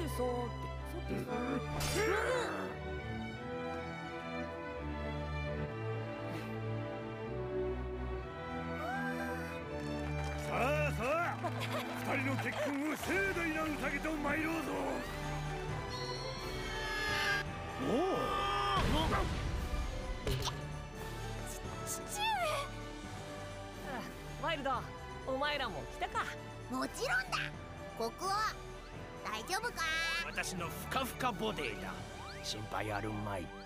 てさってさてさ。 さあさあ、二人の結婚を盛大な宴と参ろうぞ。おお、 父上。 ワイルド、お前らも来たか。 もちろんだ。国王、大丈夫か？ 私のふかふかボディだ。心配あるまい。